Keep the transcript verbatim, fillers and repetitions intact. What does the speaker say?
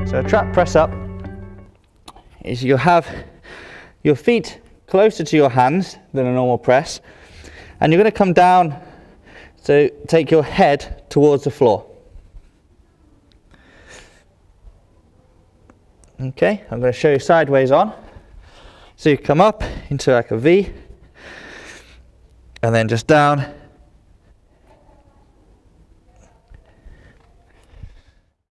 So a trap press up is you'll have your feet closer to your hands than a normal press, and you're going to come down, so take your head towards the floor. Okay, I'm going to show you sideways on. So you come up into like a V, and then just down